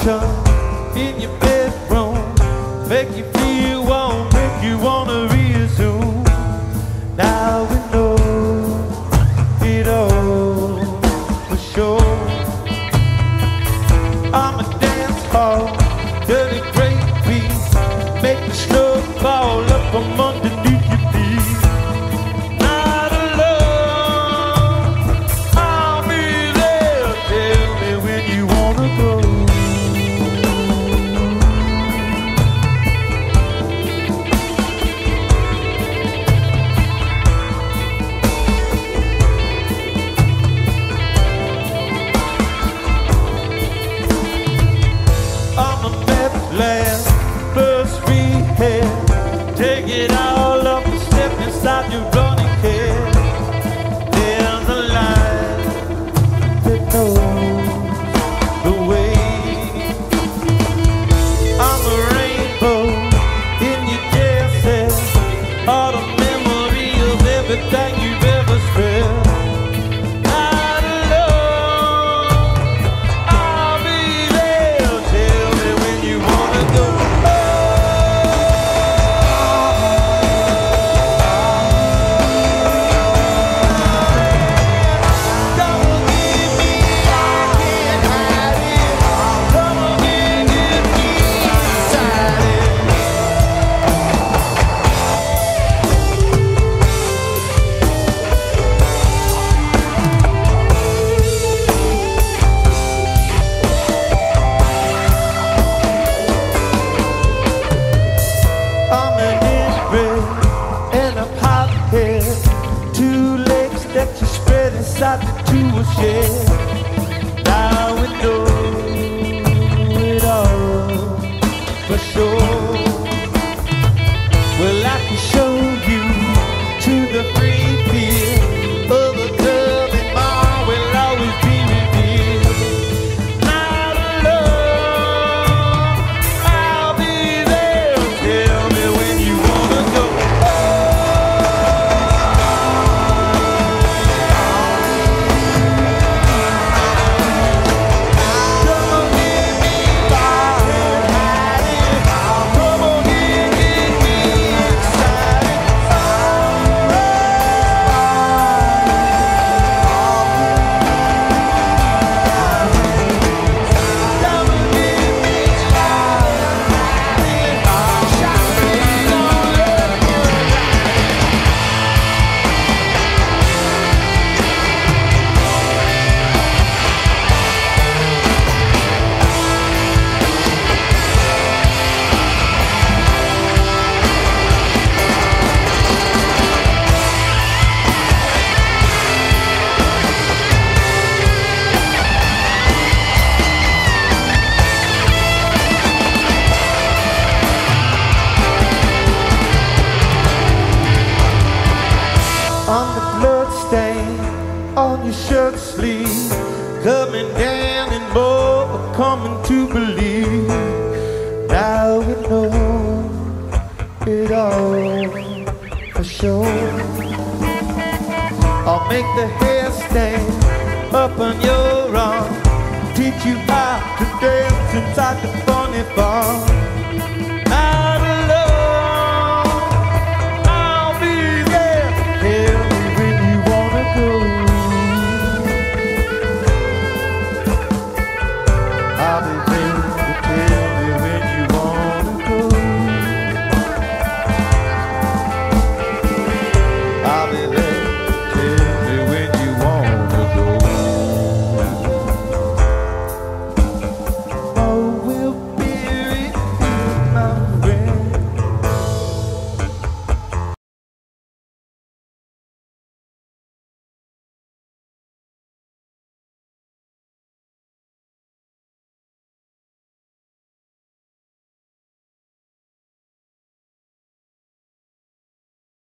cushion in your bedroom, make you feel warm, make you wanna resume. Now we know it all for sure. I'm a dance hall, dirty great beat, make the snow fall up from underneath your feet. Not alone, I'll be there. Tell me when you wanna go. I'm a meth lab, first rehab. Take it all up and step inside your running head. There's a line that knows the way. I'm a rainbow in your jail cell, all the memory of everything you've ever spent. Not alone, I'll be there. Tell me when you wanna go. I'm an inbred and a pothead, two legs that you spread inside the tool shed. Now we know it all for sure. Well, I can show you to the free field of the club, and mom will always be revealed. Not alone, I'll be there. Tell me when you wanna go. Come on, get me fired, hiding. Come on, get me excited. Come on, get me fired, hiding. Shining on love. On the blood stain on your shirt sleeve, coming down and more coming to believe. Now we know it all for sure. I'll make the hair stand up on your arm, teach you how to dance inside the funny farm.